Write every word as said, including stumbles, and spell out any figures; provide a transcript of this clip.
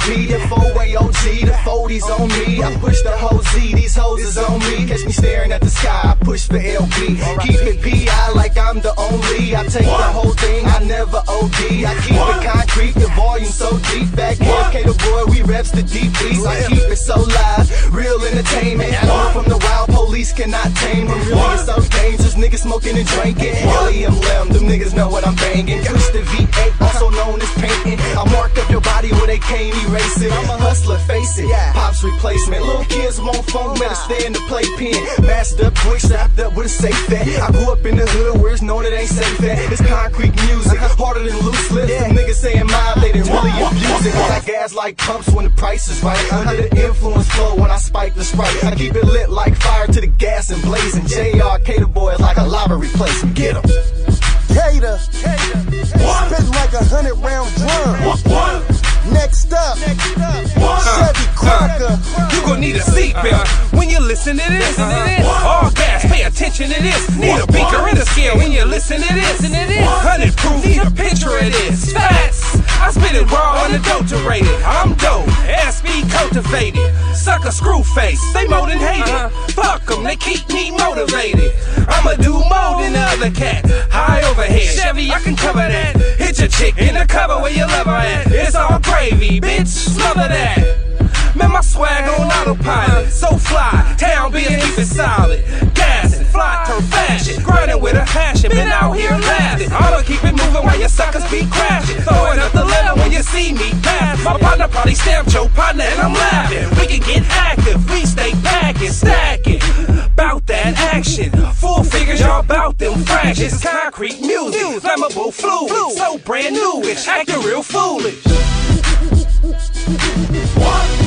B, the four-way O G, the forties on me. I push the whole Z, these hoes is on me. Catch me staring at the sky, I push for L B. Keep it P I like I'm the only. I take the whole thing, I never O D. I keep it concrete, the volume so deep. Back here, K the boy, we reps the deep beats. I keep it so live, real entertainment. All from the wild, police cannot tame them. Really, it's so dangerous, niggas smoking and drinking. Helium limb, them niggas know what I'm banging. Push the V eight, also known as painting. I mark up your body where they can't erase it. I'm a hustler, face it, Pop's replacement. Little kids want funk, better stay in the playpen. Masked up, quick, strapped up with a safe at. I grew up in the hood where it's known it ain't safe at. It's concrete music, harder than loose lips. Them niggas saying mob, they didn't really abuse it. I got gas like pumps when the price is right. Under the influence flow when I spike the Sprite. I keep it lit like fire to the gas and blazing. J R K the boy is like a lava replacement. Get him. Gator, spit like a hundred round drum. Next up, Chevy Crocker. You gon' need a seatbelt when you listen to this. All gas, pay attention to this. Need a beaker and a scale when you listen to this. Hundred proof, need a picture of this. Facts, I spit it raw, unadulterated. I'm dope, S B cultivated. Sucker screw face, they more than hated. Fuck them, they keep me motivated. I'ma do more than the other cat. High overhead, Chevy, I can cover that. Hit your chick in the cover where you love her at. It's all gravy, bitch, smother that. Man, my swag on autopilot, so fly, town beer keep it solid. Gassing, fly, turn fashion, grinding with a passion. Been out here laughing, I'ma keep it moving while your suckers be crashing. Throwing up the letter when you see me pass. My partner probably stamped your partner and I'm laughing. We can get active, we stay packing, stacking. Bout that action, full figures, y'all bout them fractions. Concrete music, flammable fluid, so brand newish, acting real foolish. What?